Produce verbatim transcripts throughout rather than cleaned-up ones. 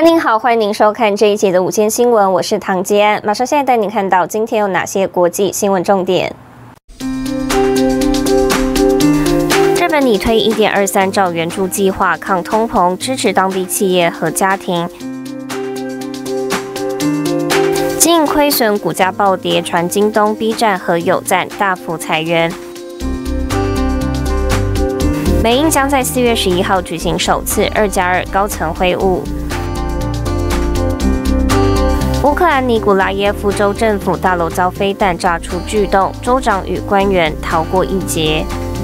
您好，欢迎您收看这一节的午间新闻，我是唐杰安，马上现在带您看到今天有哪些国际新闻重点。日本拟推 一点二三兆援助计划抗通膨，支持当地企业和家庭。经营亏损，股价暴跌，传京东、B 站和友赞大幅裁员。美英将在四月十一号举行首次二加二高层会晤。乌克兰尼古拉耶夫州政府大楼遭飞弹炸出巨洞，州长与官员逃过一劫。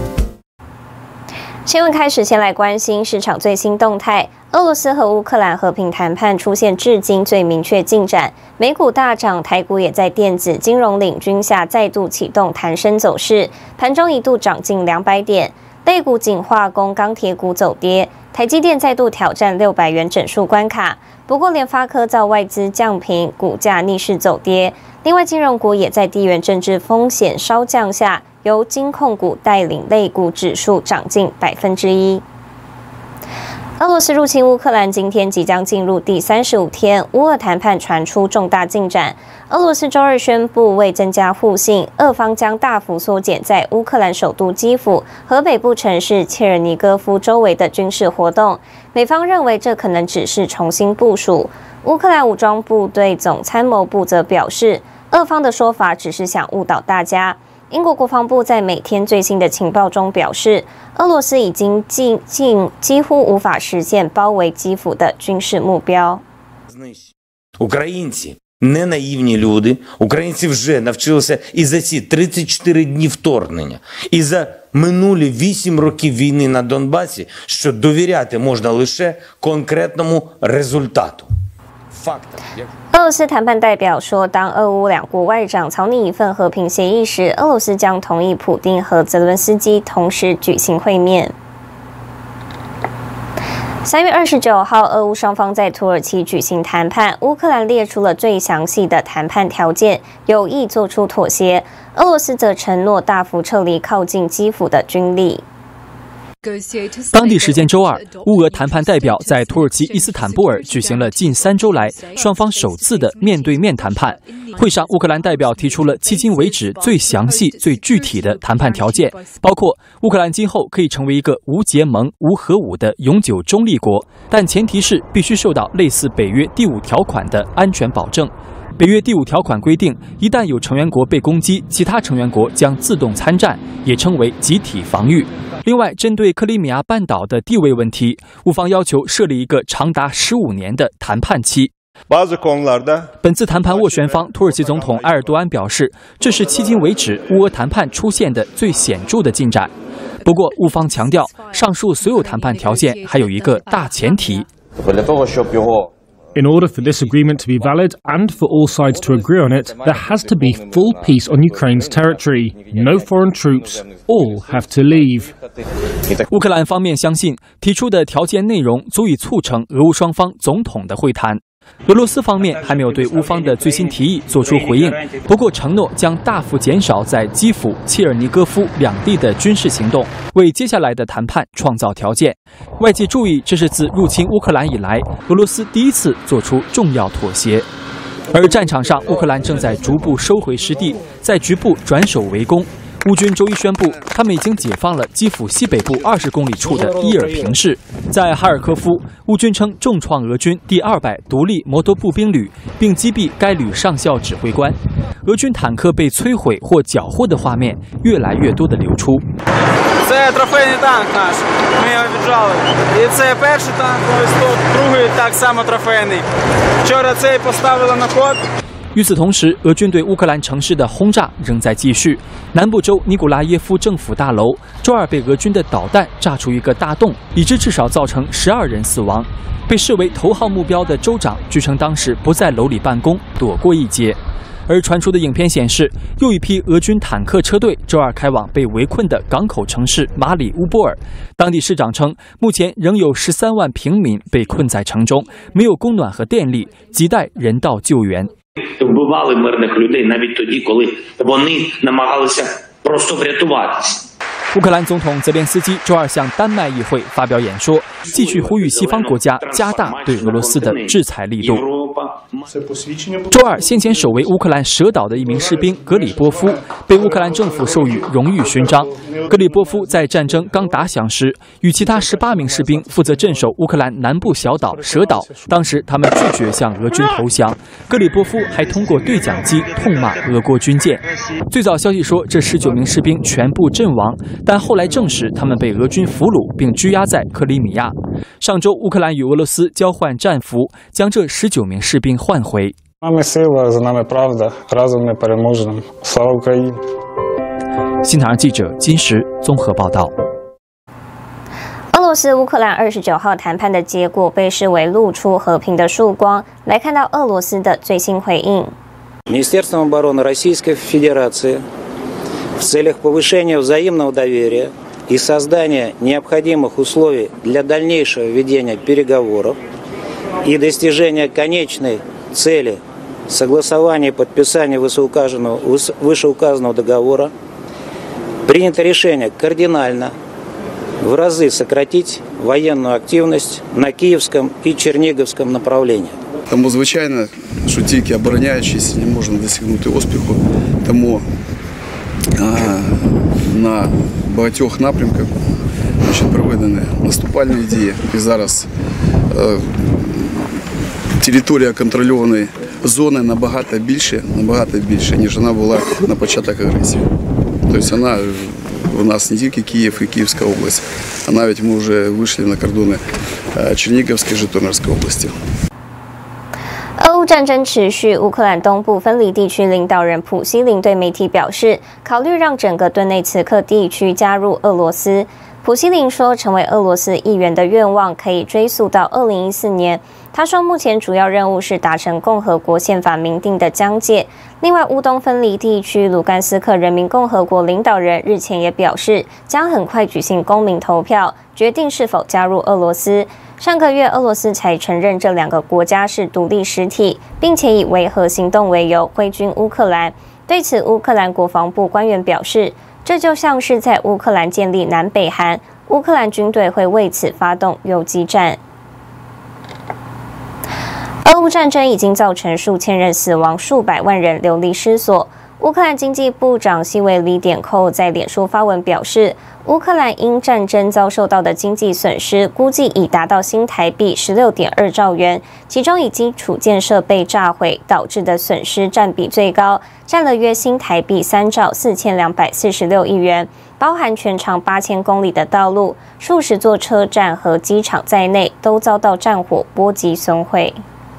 新闻开始，先来关心市场最新动态。俄罗斯和乌克兰和平谈判出现至今最明确进展，美股大涨，台股也在电子、金融领军下再度启动弹升走势，盘中一度涨近两百点。类股仅化工、钢铁股走跌，台积电再度挑战六百元整数关卡。不过，联发科遭外资降评，股价逆势走跌。另外，金融股也在地缘政治风险稍降下，由金控股带领类股指数涨近百分之一。俄罗斯入侵乌克兰，今天即将进入第三十五天，乌俄谈判传出重大进展。俄罗斯周二宣布，为增加互信，俄方将大幅缩减在乌克兰首都基辅和北部城市切尔尼戈夫周围的军事活动。美方认为这可能只是重新部署。乌克兰武装部队总参谋部则表示，俄方的说法只是想误导大家。英国国防部在每天最新的情报中表示，俄罗斯已经近近几乎无法实现包围基辅的军事目标。 Українці не наївні люди. Українці вже навчилися і за ці тридцять чотири дні вторгнення, і за минулі вісім років війни на Донбасі, що довіряти можна лише конкретному результату. 俄罗斯谈判代表说，当俄乌两国外长草拟一份和平协议时，俄罗斯将同意普丁和泽伦斯基同时举行会面。三月二十九号，俄乌双方在土耳其举行谈判，乌克兰列出了最详细的谈判条件，有意做出妥协。俄罗斯则承诺大幅撤离靠近基辅的军力。 当地时间周二，乌俄谈判代表在土耳其伊斯坦布尔举行了近三周来双方首次的面对面谈判。会上，乌克兰代表提出了迄今为止最详细、最具体的谈判条件，包括乌克兰今后可以成为一个无结盟、无核武的永久中立国，但前提是必须受到类似北约第五条款的安全保证。北约第五条款规定，一旦有成员国被攻击，其他成员国将自动参战，也称为集体防御。另外，针对克里米亚半岛的地位问题，乌方要求设立一个长达十五年的谈判期。本次谈判斡旋方土耳其总统埃尔多安表示，这是迄今为止乌俄谈判出现的最显著的进展。不过，乌方强调，上述所有谈判条件还有一个大前提。 In order for this agreement to be valid and for all sides to agree on it, there has to be full peace on Ukraine's territory. No foreign troops. All have to leave. 乌克兰方面相信，提出的条件内容足以促成俄乌双方总统的会谈。俄罗斯方面还没有对乌方的最新提议做出回应，不过承诺将大幅减少在基辅、切尔尼戈夫两地的军事行动，为接下来的谈判创造条件。外界注意，这是自入侵乌克兰以来，俄罗斯第一次做出重要妥协。而战场上，乌克兰正在逐步收回失地，在局部转守为攻。乌军周一宣布，他们已经解放了基辅西北部二十公里处的伊尔平市。在哈尔科夫，乌军称重创俄军第二百独立摩托步兵旅，并击毙该旅上校指挥官。俄军坦克被摧毁或缴获的画面越来越多的流出。 Це трофейний танк наш, ми його віджали. І це перший танковий стоп, другий так само трофейний. Вчора цей поставили на ход. 与此同时，俄军对乌克兰城市的轰炸仍在继续。南部州尼古拉耶夫政府大楼周二被俄军的导弹炸出一个大洞，已知至少造成十二人死亡。被视为头号目标的州长据称当时不在楼里办公，躲过一劫。而传出的影片显示，又一批俄军坦克车队周二开往被围困的港口城市马里乌波尔。当地市长称，目前仍有十三万平民被困在城中，没有供暖和电力，亟待人道救援。 Вбивали мирних людей навіть тоді, коли вони намагалися просто врятуватися. 乌克兰总统泽连斯基周二向丹麦议会发表演说，继续呼吁西方国家加大对俄罗斯的制裁力度。周二，先前守卫乌克兰蛇岛的一名士兵格里波夫被乌克兰政府授予荣誉勋章。格里波夫在战争刚打响时，与其他十八名士兵负责镇守乌克兰南部小岛蛇岛，当时他们拒绝向俄军投降。格里波夫还通过对讲机痛骂俄国军舰。最早消息说这十九名士兵全部阵亡，但后来证实他们被俄军俘虏并拘押在克里米亚。上周，乌克兰与俄罗斯交换战俘，将这十九名士兵换回。新唐人记者金石综合报道。 俄罗斯乌克兰二十九号谈判的结果被视为露出和平的曙光。来看到俄罗斯的最新回应。 Министерством обороны Российской Федерации в целях повышения взаимного доверия и создания необходимых условий для дальнейшего ведения переговоров и достижения конечной цели согласования и подписания вышеуказанного, вышеуказанного договора принято решение кардинально в разы сократить военную активность на Киевском и Черниговском направлениях. Тому, звичайно, що тільки обороняючись, не можна досягнути успіху. Тому а, на багатьох напрямках значить, проведені наступальні дії. І зараз а, територія контрольованої зони набагато більше, набагато більше, ніж вона була на початок агресії. Тобто вона у нас не тільки Київ і Київська область, а навіть ми вже вийшли на кордони Чернігівської, Житомирської області. 俄乌战争持续，乌克兰东部分离地区领导人普希林对媒体表示，考虑让整个顿内茨克地区加入俄罗斯。普希林说，成为俄罗斯议员的愿望可以追溯到二零一四年。他说，目前主要任务是达成共和国宪法明定的疆界。另外，乌东分离地区卢甘斯克人民共和国领导人日前也表示，将很快举行公民投票，决定是否加入俄罗斯。上个月，俄罗斯才承认这两个国家是独立实体，并且以维和行动为由挥军乌克兰。对此，乌克兰国防部官员表示，这就像是在乌克兰建立南北韩，乌克兰军队会为此发动游击战。俄乌战争已经造成数千人死亡，数百万人流离失所。乌克兰经济部长西维里点寇在脸书发文表示，乌克兰因战争遭受到的经济损失估计已达到新台币 十六点二兆元，其中以基础建设被炸毁导致的损失占比最高，占了约新台币三兆四千两百四十六亿元，包含全长八千公里的道路、数十座车站和机场在内都遭到战火波及损毁。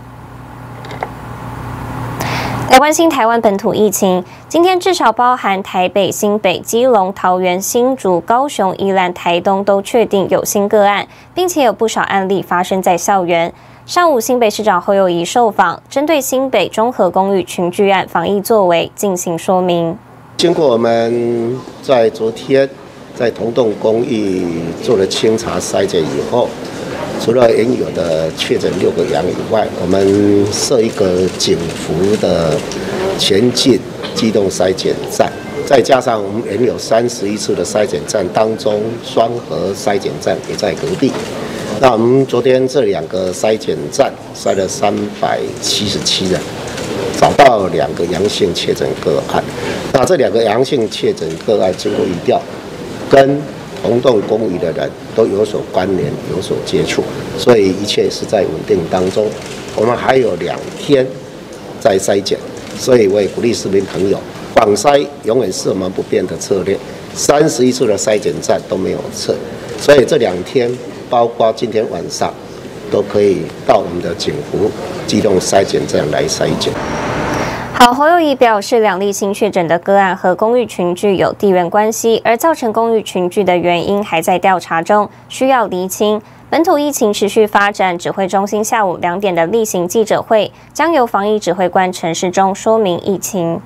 来关心台湾本土疫情，今天至少包含台北、新北、基隆、桃园、新竹、高雄、宜兰、台东都确定有新个案，并且有不少案例发生在校园。上午，新北市长侯友宜受访，针对新北中和公寓群聚案防疫作为进行说明。 经过我们在昨天在同栋公寓做了清查筛检以后，除了原有的确诊六个阳以外，我们设一个警服的前进机动筛检站，再加上我们原有三十一次的筛检站当中，双核筛检站也在隔壁。那我们昨天这两个筛检站筛了三百七十七人，找到两个阳性确诊个案。那这两个阳性确诊个案经过疫调，跟同栋公寓的人都有所关联、有所接触，所以一切是在稳定当中。我们还有两天在筛检，所以我也鼓励市民朋友，广筛永远是我们不变的策略。三十一处的筛检站都没有测，所以这两天，包括今天晚上，都可以到我们的警服机动筛检站来筛检。 好，侯友宜表示，两例新确诊的个案和公寓群聚有地缘关系，而造成公寓群聚的原因还在调查中，需要厘清。本土疫情持续发展，指挥中心下午两点的例行记者会将由防疫指挥官陈时中说明疫情。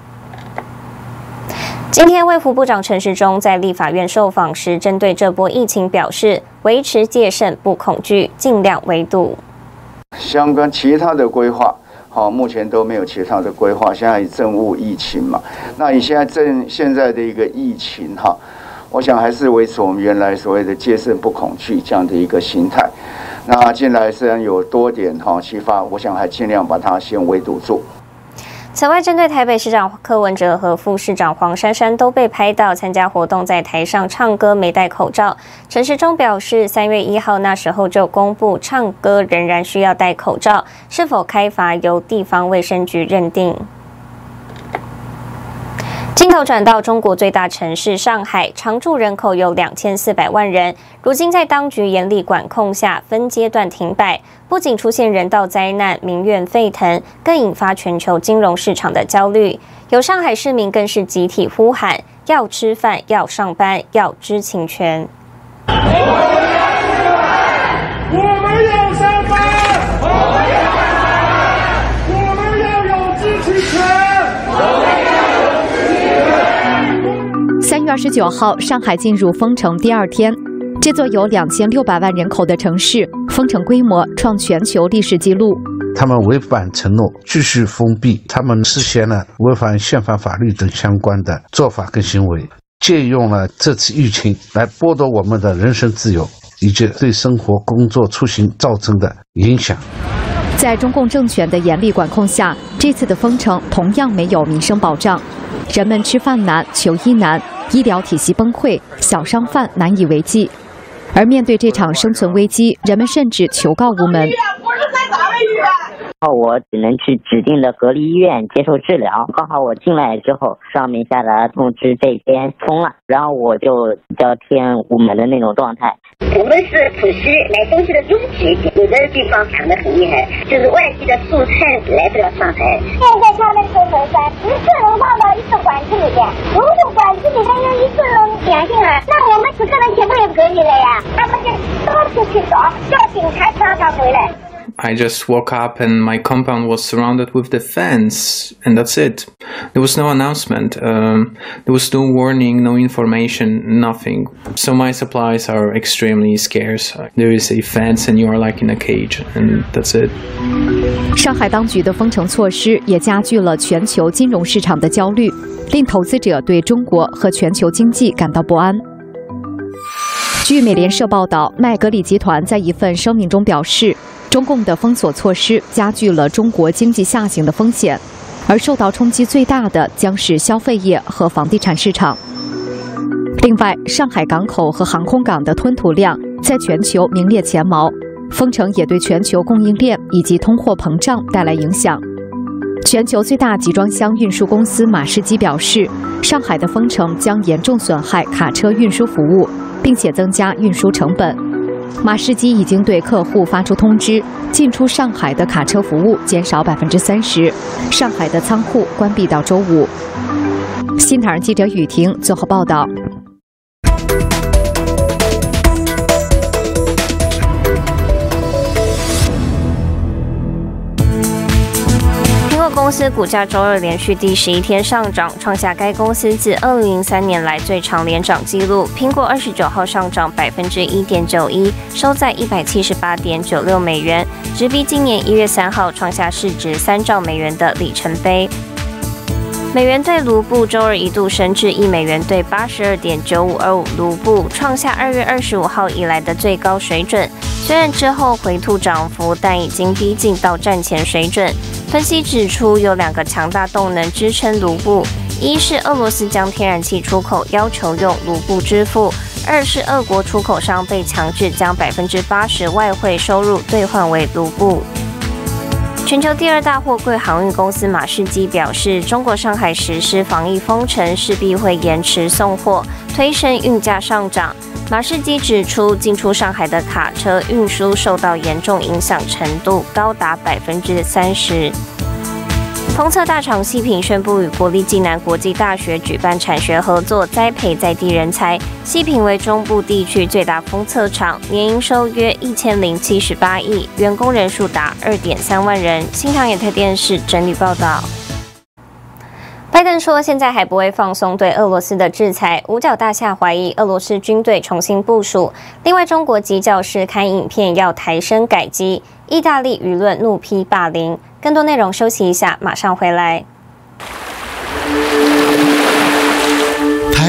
今天，卫福部长陈时中在立法院受访时，针对这波疫情表示，维持戒慎不恐惧，尽量围堵。 相关其他的规划。好，目前都没有其他的规划。现在政务疫情嘛，那你现在正现在的一个疫情哈， 我想还是维持我们原来所谓的戒慎不恐惧这样的一个心态。那近来虽然有多点哈启发，我想还尽量把它先围堵住。 此外，针对台北市长柯文哲和副市长黄珊珊都被拍到参加活动，在台上唱歌没戴口罩。陈时中表示，三月一号那时候就公布唱歌仍然需要戴口罩，是否开罚由地方卫生局认定。镜头转到中国最大城市上海，常住人口有两千四百万人，如今在当局严厉管控下，分阶段停摆，不仅出现人道灾难、民怨沸腾，更引发全球金融市场的焦虑。有上海市民更是集体呼喊：要吃饭，要上班，要知情权。我们要上班，我们要上班，我们要有知情权。 三月二十九号，上海进入封城第二天，这座有两千六百万人口的城市，封城规模创全球历史纪录。 他们违反承诺，继续封闭，他们实现了违反宪法法律等相关的做法跟行为，借用了这次疫情来剥夺我们的人身自由，以及对生活、工作、出行造成的影响。 在中共政权的严厉管控下，这次的封城同样没有民生保障，人们吃饭难、求医难，医疗体系崩溃，小商贩难以为继。而面对这场生存危机，人们甚至求告无门。 然后我只能去指定的隔离医院接受治疗。刚好我进来之后，上面下达通知这边封了，然后我就比较偏无门的那种状态。 无论是浦西买东西的拥挤，有的地方抢得很厉害，就是外地的蔬菜来不了上海。现在他们说佛山一个人放到一个馆子里面，如果馆子里面有一个人阳性了，那我们十个人全部也隔离了呀，他们就到处去找，叫警察抓他回来。 I just woke up and my compound was surrounded with the fence, and that's it. There was no announcement. Um, there was no warning, no information, nothing. So my supplies are extremely scarce. There is a fence and you are like in a cage, and that's it. 上海当局的封城措施也加剧了全球金融市场的焦虑，令投资者对中国和全球经济感到不安。据美联社报道，麦格里集团在一份声明中表示，中共的封锁措施加剧了中国经济下行的风险，而受到冲击最大的将是消费业和房地产市场。另外，上海港口和航空港的吞吐量在全球名列前茅，封城也对全球供应链以及通货膨胀带来影响。全球最大集装箱运输公司马士基表示，上海的封城将严重损害卡车运输服务，并且增加运输成本。马士基已经对客户发出通知，进出上海的卡车服务减少百分之三十，上海的仓库关闭到周五。新唐人记者雨婷综合报道。 公司股价周二连续第十一天上涨，创下该公司自二零零三年来最长连涨纪录。苹果二十九号上涨百分之一点九一，收在一百七十八点九六美元，直逼今年一月三号创下市值三兆美元的里程碑。美元兑卢布周二一度升至一美元兑八十二点九五二五卢布，创下二月二十五号以来的最高水准。虽然之后回吐涨幅，但已经逼近到战前水准。分析指出，有两个强大动能支撑卢布：一是俄罗斯将天然气出口要求用卢布支付；二是俄国出口商被强制将百分之八十外汇收入兑换为卢布。全球第二大货柜航运公司马士基表示，中国上海实施防疫封城，势必会延迟送货，推升运价上涨。马士基指出，进出上海的卡车运输受到严重影响程度高达百分之三十。封测大厂细品宣布与国立暨南国际大学举办产学合作，栽培在地人才。细品为中部地区最大封测厂，年营收约一千零七十八亿，员工人数达二点三万人。新唐亚太电视整理报道。拜登说，现在还不会放松对俄罗斯的制裁。五角大厦怀疑俄罗斯军队重新部署。另外，中国籍教师看影片要台声改机，意大利舆论怒批霸凌。更多内容休息一下，马上回来。 台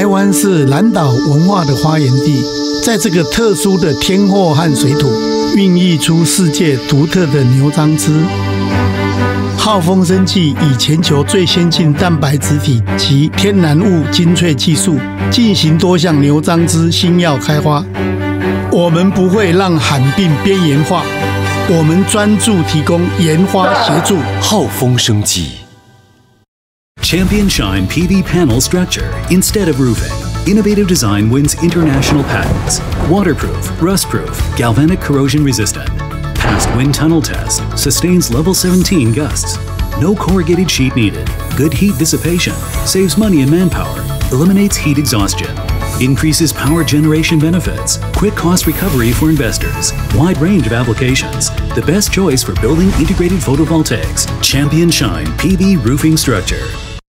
台湾是南岛文化的发源地，在这个特殊的天候和水土，孕育出世界独特的牛樟芝。浩丰生技以全球最先进蛋白质体及天然物精粹技术，进行多项牛樟芝新药开发。我们不会让罕病边缘化，我们专注提供研发协助。 浩丰生技。Champion Shine P V panel structure instead of roofing. Innovative design wins international patents. Waterproof, rustproof, galvanic corrosion resistant. Passed wind tunnel test. Sustains level seventeen gusts. No corrugated sheet needed. Good heat dissipation. Saves money and manpower. Eliminates heat exhaustion. Increases power generation benefits. Quick cost recovery for investors. Wide range of applications. The best choice for building integrated photovoltaics. Champion Shine P V roofing structure.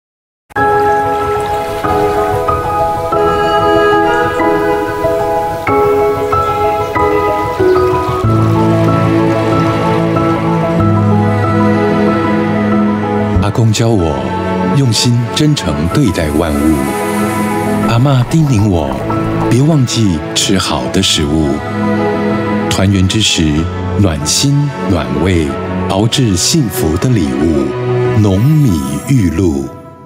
阿公教我用心真诚对待万物。阿嬷叮咛我，别忘记吃好的食物。团圆之时，暖心暖胃，熬制幸福的礼物。农米玉露。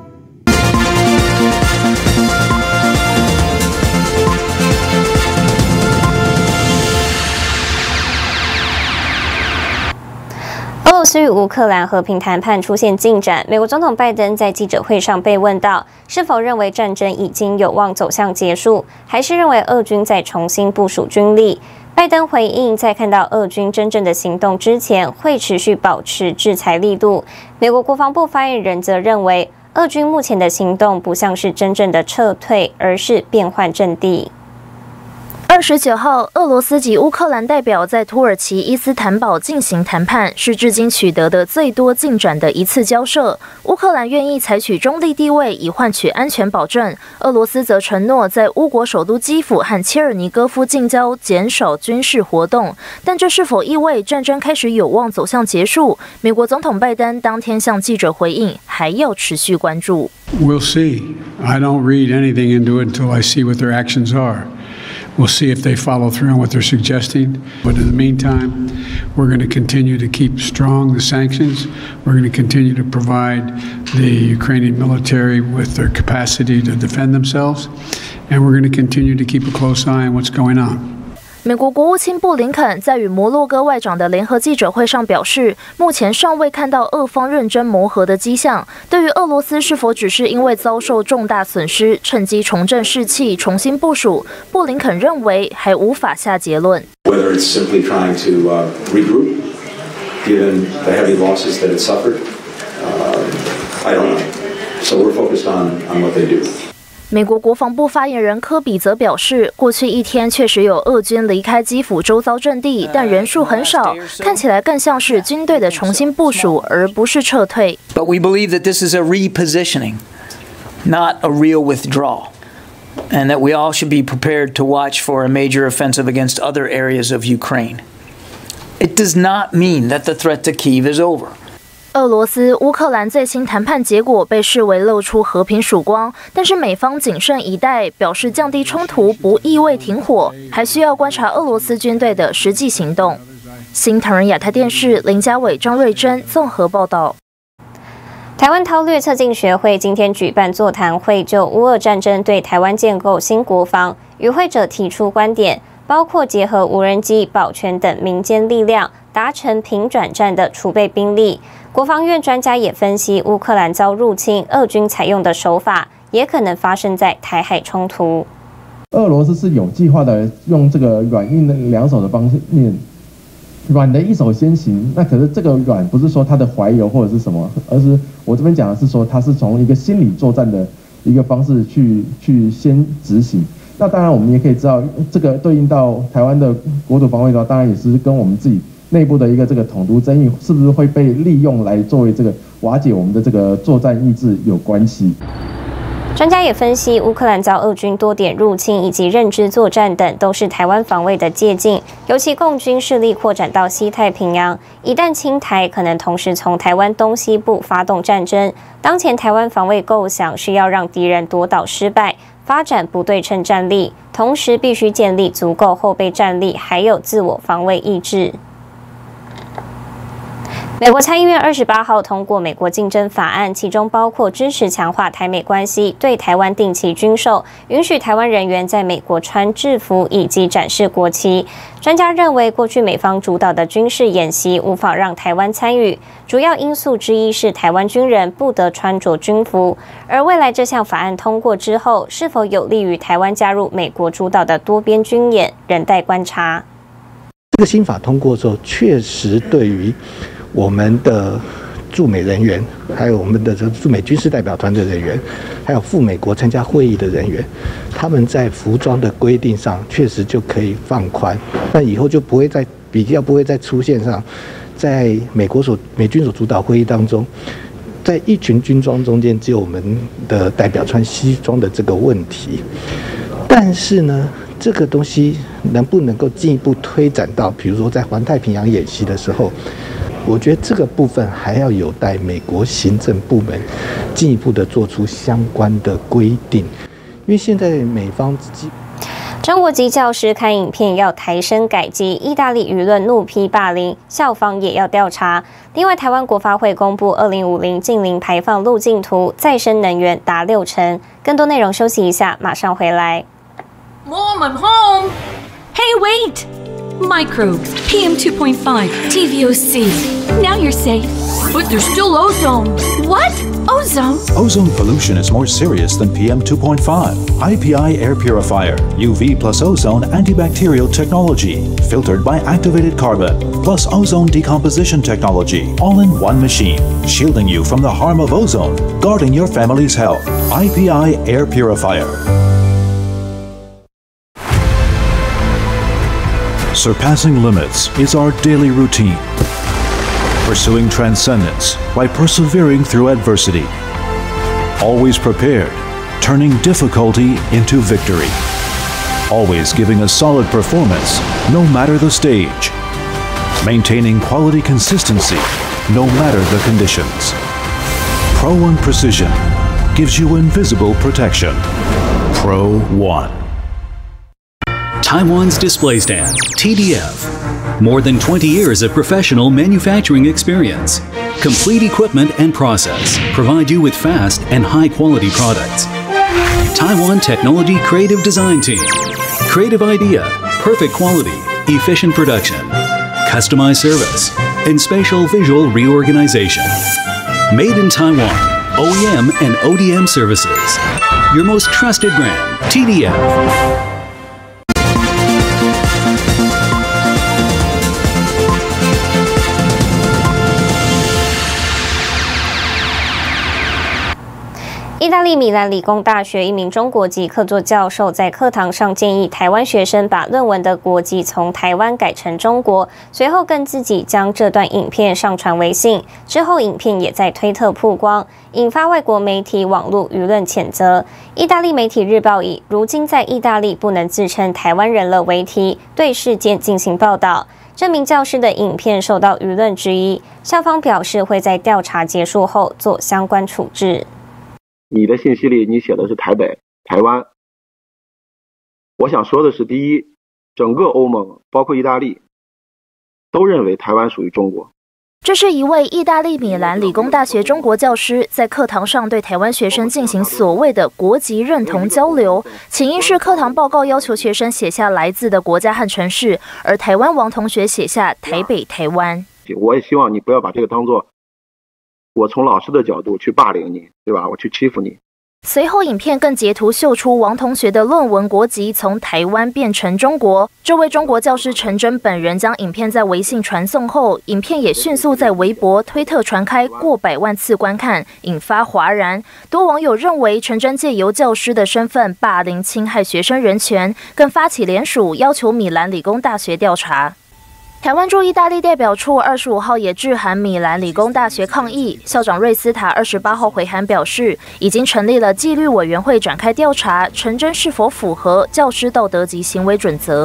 俄罗斯与乌克兰和平谈判出现进展。美国总统拜登在记者会上被问到，是否认为战争已经有望走向结束，还是认为俄军在重新部署军力。拜登回应，在看到俄军真正的行动之前，会持续保持制裁力度。美国国防部发言人则认为，俄军目前的行动不像是真正的撤退，而是变换阵地。 二十九号，俄罗斯及乌克兰代表在土耳其伊斯坦堡进行谈判，是至今取得的最多进展的一次交涉。乌克兰愿意采取中立地位以换取安全保证，俄罗斯则承诺在乌国首都基辅和切尔尼戈夫近郊减少军事活动。但这是否意味战争开始有望走向结束？美国总统拜登当天向记者回应，还要持续关注。 We'll see. I don't read anything into it until I see what their actions are.We'll see if they follow through on what they're suggesting. But in the meantime, we're going to continue to keep strong the sanctions. We're going to continue to provide the Ukrainian military with their capacity to defend themselves. And we're going to continue to keep a close eye on what's going on. 美国国务卿布林肯在与摩洛哥外长的联合记者会上表示，目前尚未看到俄方认真磨合的迹象。对于俄罗斯是否只是因为遭受重大损失，趁机重振士气、重新部署，布林肯认为还无法下结论。 Whether it's simply trying to uh, regroup, given the heavy losses that it suffered, uh, I don't know. So we're focused on on what they do. 美国国防部发言人科比则表示，过去一天确实有俄军离开基辅周遭阵地，但人数很少，看起来更像是军队的重新部署，而不是撤退。 But we believe that this is a repositioning, not a real withdrawal, and that we all should be prepared to watch for a major offensive against other areas of Ukraine. It does not mean that the threat to Kyiv is over. 俄罗斯、乌克兰最新谈判结果被视为露出和平曙光，但是美方谨慎以待，表示降低冲突不意味停火，还需要观察俄罗斯军队的实际行动。新唐人亚太电视林家伟、张瑞珍综合报道。 台湾韬略策进学会今天举办座谈会，就乌俄战争对台湾建构新国防，与会者提出观点，包括结合无人机、保全等民间力量，达成平转战的储备兵力。国防院专家也分析，乌克兰遭入侵，俄军采用的手法也可能发生在台海冲突。 俄罗斯是有计划的用这个软硬的两手的方面，软的一手先行。那可是这个软不是说它的怀柔或者是什么，而是我这边讲的是说，它是从一个心理作战的一个方式去去先执行。那当然，我们也可以知道，这个对应到台湾的国土防卫的话，当然也是跟我们自己内部的一个这个统独争议，是不是会被利用来作为这个瓦解我们的这个作战意志有关系。 专家也分析，乌克兰遭俄军多点入侵以及认知作战等，都是台湾防卫的借鉴。尤其共军势力扩展到西太平洋，一旦侵台，可能同时从台湾东西部发动战争。当前台湾防卫构想是要让敌人夺岛失败， 发展不对称战力，同时必须建立足够后备战力，还有自我防卫意志。美国参议院二十八号通过美国竞争法案，其中包括支持强化台美关系、对台湾定期军售、允许台湾人员在美国穿制服以及展示国旗。专家认为，过去美方主导的军事演习无法让台湾参与，主要因素之一是台湾军人不得穿着军服。而未来这项法案通过之后，是否有利于台湾加入美国主导的多边军演，仍待观察。 这个新法通过之后，确实对于我们的驻美人员，还有我们的这驻美军事代表团的人员，还有赴美国参加会议的人员，他们在服装的规定上确实就可以放宽，那以后就不会再比较不会再出现上，在美国所美军所主导会议当中，在一群军装中间只有我们的代表穿西装的这个问题。但是呢，这个东西能不能够进一步推展到，比如说在环太平洋演习的时候？我觉得这个部分还要有待美国行政部门进一步的做出相关的规定，因为现在美方中国籍教师看影片要抬升改击，意大利舆论怒批霸凌，校方也要调查。另外，台湾国发会公布二零五零净零排放路径图，再生能源达六成。更多内容休息一下，马上回来。 Mom, I'm home. Hey, wait. Microbes, P M two point five, T V O C. Now you're safe. But there's still ozone. What? Ozone? Ozone pollution is more serious than P M two point five. I P I Air Purifier, U V plus ozone antibacterial technology, filtered by activated carbon, plus ozone decomposition technology, all in one machine, shielding you from the harm of ozone, guarding your family's health. I P I Air Purifier. Surpassing limits is our daily routine. Pursuing transcendence by persevering through adversity. Always prepared, turning difficulty into victory. Always giving a solid performance, no matter the stage. Maintaining quality consistency, no matter the conditions. Pro One Precision gives you invisible protection. Pro One. Taiwan's display stand, T D F. More than twenty years of professional manufacturing experience. Complete equipment and process provide you with fast and high-quality products. Taiwan Technology Creative Design Team. Creative idea, perfect quality, efficient production, customized service, and spatial visual reorganization. Made in Taiwan, O E M and O D M services. Your most trusted brand, T D F. 意大利米兰理工大学一名中国籍客座教授在课堂上建议台湾学生把论文的国籍从台湾改成中国，随后更自己将这段影片上传微信，之后影片也在推特曝光，引发外国媒体网络舆论谴责。意大利媒体日报以"如今在意大利不能自称台湾人了"为题，对事件进行报道。这名教师的影片受到舆论质疑，校方表示会在调查结束后做相关处置。 你的信息里你写的是台北、台湾。我想说的是，第一，整个欧盟，包括意大利，都认为台湾属于中国。 这是一位意大利米兰理工大学中国教师在课堂上对台湾学生进行所谓的国籍认同交流，起因是课堂报告要求学生写下来自的国家和城市，而台湾王同学写下台北、台湾。 我也希望你不要把这个当作我从老师的角度去霸凌你，对吧？我去欺负你。 随后，影片更截图秀出王同学的论文国籍从台湾变成中国。这位中国教师陈真本人将影片在微信传送后，影片也迅速在微博、推特传开，过百万次观看，引发哗然。多网友认为陈真借由教师的身份霸凌、侵害学生人权，更发起联署要求米兰理工大学调查。台湾驻意大利代表处二十五号也致函米兰理工大学抗议，校长瑞斯塔二十八号回函表示，已经成立了纪律委员会展开调查，陈真是否符合教师道德及行为准则。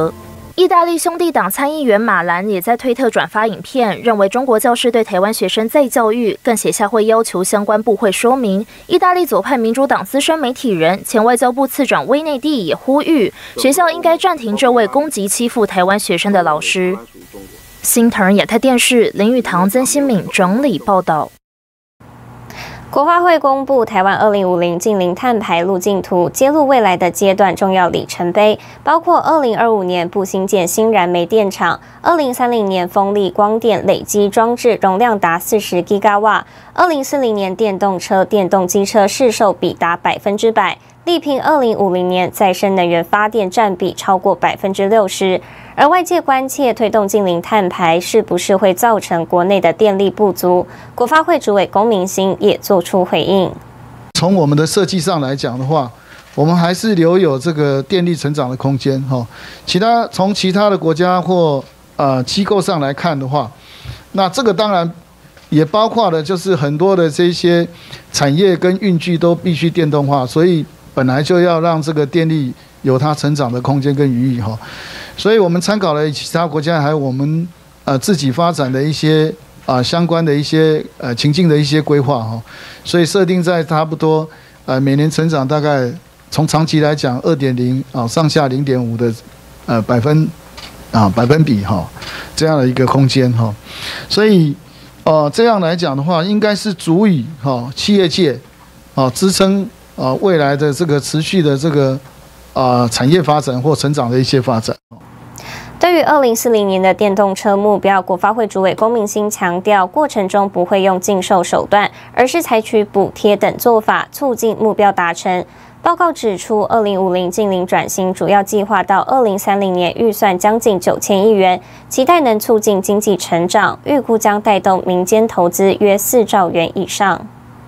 意大利兄弟党参议员马兰也在推特转发影片，认为中国教师对台湾学生再教育，更写下会要求相关部会说明。意大利左派民主党资深媒体人、前外交部次长威内蒂也呼吁，学校应该暂停这位攻击欺负台湾学生的老师。新唐亚太电视林玉堂、曾新敏整理报道。 国发会公布台湾二零五零净零碳排路径图，揭露未来的阶段重要里程碑，包括二零二五年不兴建新燃煤电厂，二零三零年风力光电累积装置容量达四十吉瓦，二零四零年电动车、电动机车市售比达百分之百，力拼二零五零年再生能源发电占比超过百分之六十。而外界关切推动净零碳排是不是会造成国内的电力不足？国发会主委龚明鑫也做出回应。 从我们的设计上来讲的话，我们还是留有这个电力成长的空间哈。其他从其他的国家或呃机构上来看的话，那这个当然也包括了就是很多的这些产业跟运具都必须电动化，所以本来就要让这个电力有它成长的空间跟余裕哈。所以我们参考了其他国家，还有我们呃自己发展的一些啊、呃、相关的一些呃情境的一些规划哈，所以设定在差不多呃每年成长大概从长期来讲二点零啊上下零点五的呃百分啊百分比哈这样的一个空间哈，所以呃这样来讲的话，应该是足以哈企业界啊支撑啊未来的这个持续的这个啊产业发展或成长的一些发展。 对于二零四零年的电动车目标，国发会主委龚明鑫强调，过程中不会用禁售手段，而是采取补贴等做法，促进目标达成。报告指出，二零五零净零转型主要计划到二零三零年预算将近九千亿元，期待能促进经济成长，预估将带动民间投资约四兆元以上。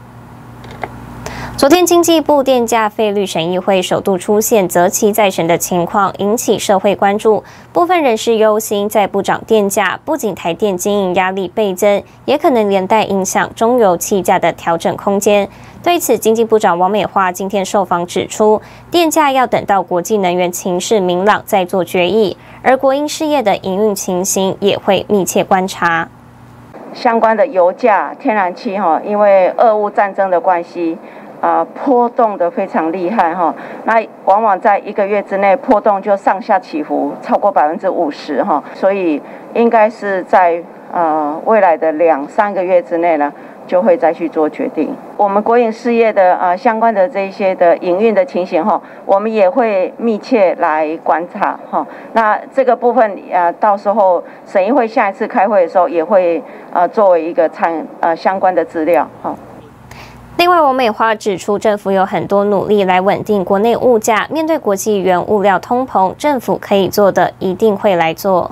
昨天，经济部电价费率审议会首度出现择期再审的情况，引起社会关注。部分人士忧心，再不涨电价，不仅台电经营压力倍增，也可能连带影响中油气价的调整空间。对此，经济部长王美花今天受访指出，电价要等到国际能源情势明朗再做决议，而国营事业的营运情形也会密切观察。 相关的油价、天然气哈，因为俄乌战争的关系。啊、呃，波动的非常厉害哈，那往往在一个月之内波动就上下起伏超过百分之五十哈，所以应该是在呃未来的两三个月之内呢，就会再去做决定。我们国营事业的呃相关的这一些的营运的情形哈，我们也会密切来观察哈。那这个部分呃，到时候审议会下一次开会的时候，也会呃作为一个参呃相关的资料哈。 另外，王美花指出，政府有很多努力来稳定国内物价，面对国际原物料通膨，政府可以做的一定会来做。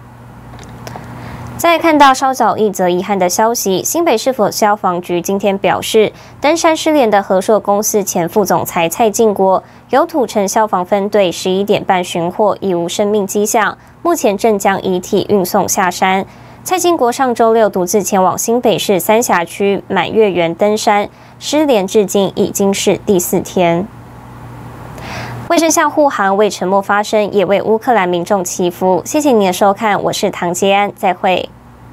再看到稍早一则遗憾的消息，新北市府消防局今天表示，登山失联的和硕公司前副总裁蔡进国，由土城消防分队十一点半寻获，已无生命迹象，目前正将遗体运送下山。蔡进国上周六独自前往新北市三峡区满月园登山，失联至今已经是第四天。卫生相护航为沉默发声，也为乌克兰民众祈福。谢谢您的收看，我是唐杰安，再会。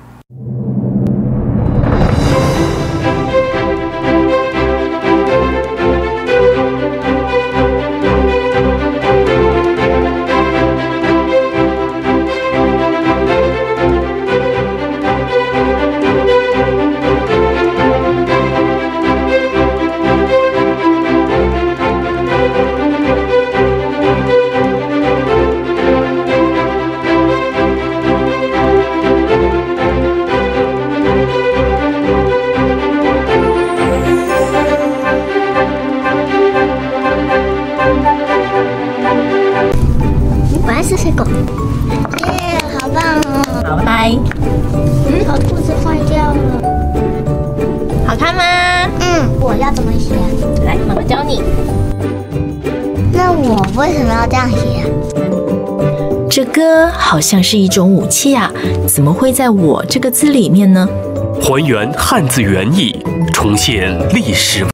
这个好像是一种武器啊，怎么会在我这个字里面呢？ 还原汉字原意，重现历史。